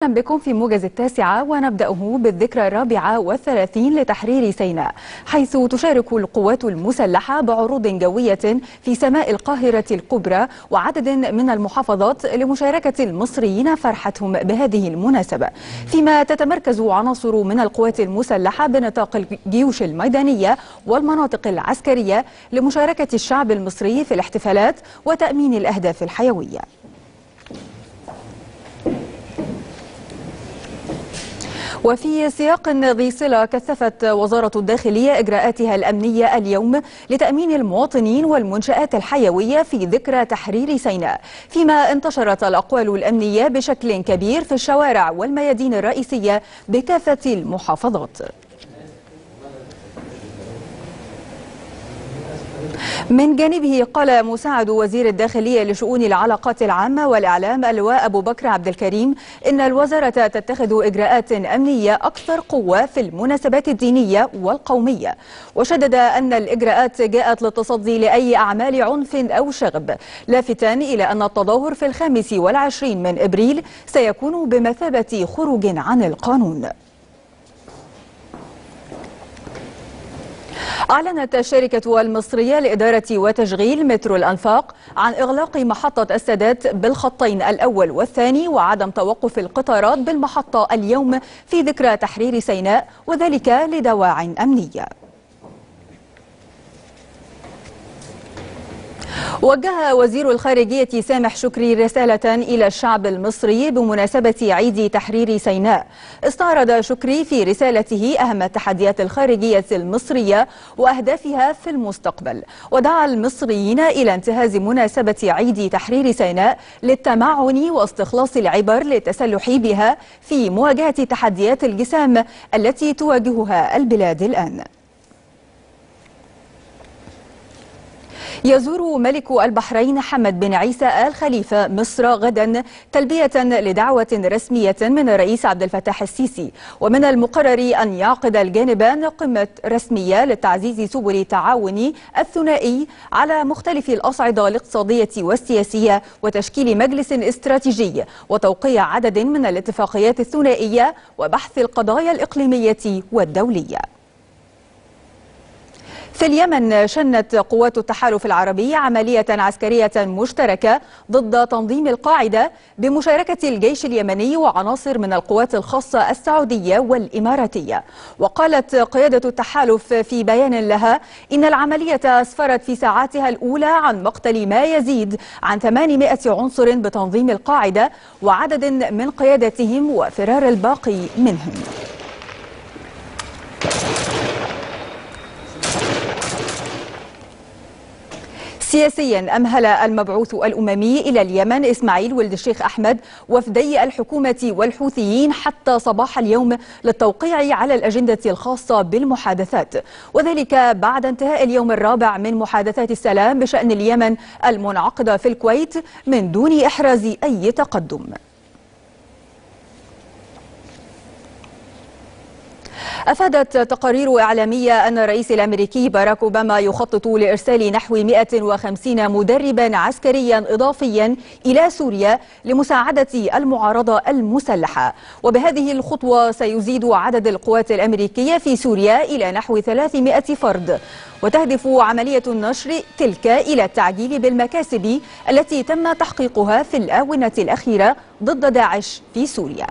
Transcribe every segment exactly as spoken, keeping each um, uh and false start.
أهلا بكم في موجز التاسعة، ونبدأه بالذكرى الرابعة والثلاثين لتحرير سيناء، حيث تشارك القوات المسلحة بعروض جوية في سماء القاهرة الكبرى وعدد من المحافظات لمشاركة المصريين فرحتهم بهذه المناسبة، فيما تتمركز عناصر من القوات المسلحة بنطاق الجيوش الميدانية والمناطق العسكرية لمشاركة الشعب المصري في الاحتفالات وتأمين الأهداف الحيوية. وفي سياق ذي صلة، كثفت وزارة الداخلية إجراءاتها الأمنية اليوم لتأمين المواطنين والمنشآت الحيوية في ذكرى تحرير سيناء، فيما انتشرت الأقوال الأمنية بشكل كبير في الشوارع والميادين الرئيسية بكافة المحافظات. من جانبه، قال مساعد وزير الداخلية لشؤون العلاقات العامة والإعلام اللواء أبو بكر عبد الكريم إن الوزارة تتخذ إجراءات أمنية أكثر قوة في المناسبات الدينية والقومية، وشدد أن الإجراءات جاءت للتصدي لأي أعمال عنف أو شغب، لافتاً إلى أن التظاهر في الخامس والعشرين من إبريل سيكون بمثابة خروج عن القانون. أعلنت الشركة المصرية لإدارة وتشغيل مترو الأنفاق عن إغلاق محطة السادات بالخطين الأول والثاني وعدم توقف القطارات بالمحطة اليوم في ذكرى تحرير سيناء، وذلك لدواعٍ أمنية. وجه وزير الخارجية سامح شكري رسالة إلى الشعب المصري بمناسبة عيد تحرير سيناء. استعرض شكري في رسالته أهم التحديات الخارجية المصرية وأهدافها في المستقبل، ودعا المصريين إلى انتهاز مناسبة عيد تحرير سيناء للتمعن واستخلاص العبر للتسلح بها في مواجهة تحديات الجسام التي تواجهها البلاد الآن. يزور ملك البحرين حمد بن عيسى آل خليفة مصر غدا تلبية لدعوة رسمية من الرئيس عبد الفتاح السيسي، ومن المقرر أن يعقد الجانبان قمة رسمية لتعزيز سبل التعاون الثنائي على مختلف الأصعدة الاقتصادية والسياسية، وتشكيل مجلس استراتيجي وتوقيع عدد من الاتفاقيات الثنائية وبحث القضايا الإقليمية والدولية. في اليمن، شنت قوات التحالف العربي عملية عسكرية مشتركة ضد تنظيم القاعدة بمشاركة الجيش اليمني وعناصر من القوات الخاصة السعودية والإماراتية. وقالت قيادة التحالف في بيان لها إن العملية أسفرت في ساعاتها الأولى عن مقتل ما يزيد عن ثمانمائة عنصر بتنظيم القاعدة وعدد من قيادتهم وفرار الباقي منهم. سياسيا، أمهل المبعوث الأممي إلى اليمن إسماعيل ولد الشيخ أحمد وفدي الحكومة والحوثيين حتى صباح اليوم للتوقيع على الأجندة الخاصة بالمحادثات، وذلك بعد انتهاء اليوم الرابع من محادثات السلام بشأن اليمن المنعقدة في الكويت من دون إحراز أي تقدم. أفادت تقارير إعلامية أن الرئيس الأمريكي باراك أوباما يخطط لإرسال نحو مئة وخمسين مدربا عسكريا إضافيا إلى سوريا لمساعدة المعارضة المسلحة، وبهذه الخطوة سيزيد عدد القوات الأمريكية في سوريا إلى نحو ثلاثمائة فرد، وتهدف عملية النشر تلك إلى التعجيل بالمكاسب التي تم تحقيقها في الآونة الأخيرة ضد داعش في سوريا.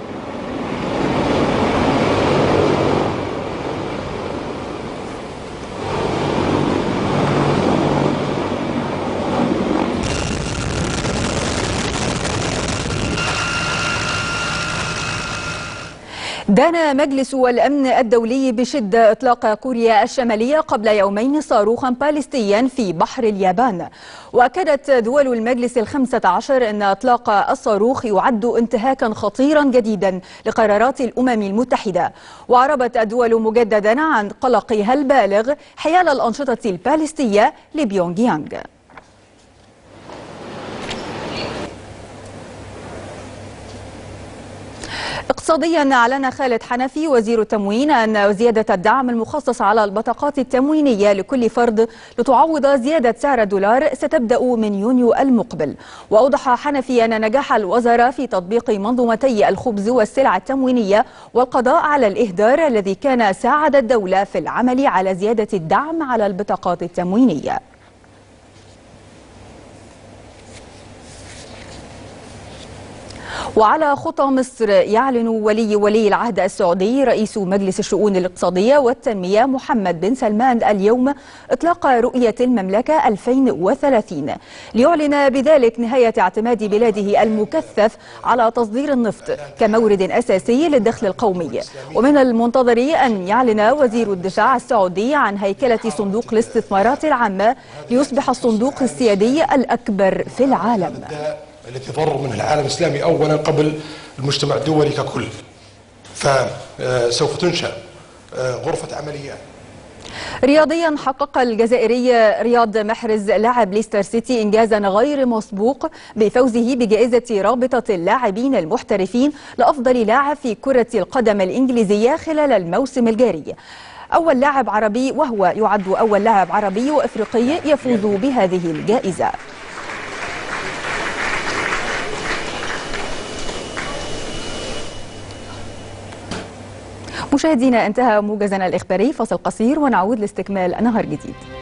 دان مجلس الأمن الدولي بشدة إطلاق كوريا الشمالية قبل يومين صاروخا باليستيا في بحر اليابان، وأكدت دول المجلس الخمسة عشر أن إطلاق الصاروخ يعد انتهاكا خطيرا جديدا لقرارات الأمم المتحدة، وعربت الدول مجددا عن قلقها البالغ حيال الأنشطة الباليستية لبيونغ يانغ. اقتصاد اقتصاديا، أعلن خالد حنفي وزير التموين أن زيادة الدعم المخصص على البطاقات التموينية لكل فرد لتعوض زيادة سعر الدولار ستبدأ من يونيو المقبل. وأوضح حنفي أن نجاح الوزارة في تطبيق منظومتي الخبز والسلع التموينية والقضاء على الإهدار الذي كان ساعد الدولة في العمل على زيادة الدعم على البطاقات التموينية. وعلى خطى مصر، يعلن ولي ولي العهد السعودي رئيس مجلس الشؤون الاقتصادية والتنمية محمد بن سلمان اليوم إطلاق رؤية المملكة ألفين وثلاثين، ليعلن بذلك نهاية اعتماد بلاده المكثف على تصدير النفط كمورد أساسي للدخل القومي. ومن المنتظر أن يعلن وزير الدفاع السعودي عن هيكلة صندوق الاستثمارات العامة ليصبح الصندوق السيادي الأكبر في العالم، التي تضرر منها العالم الإسلامي أولا قبل المجتمع الدولي ككل. فسوف تنشأ غرفة عمليات. رياضيا، حقق الجزائري رياض محرز لاعب ليستر سيتي إنجازا غير مسبوق بفوزه بجائزة رابطة اللاعبين المحترفين لأفضل لاعب في كرة القدم الإنجليزية خلال الموسم الجاري. أول لاعب عربي وهو يعد أول لاعب عربي وإفريقي يفوز بهذه الجائزة. مشاهدينا، انتهى موجزنا الإخباري، فاصل قصير ونعود لاستكمال نهار جديد.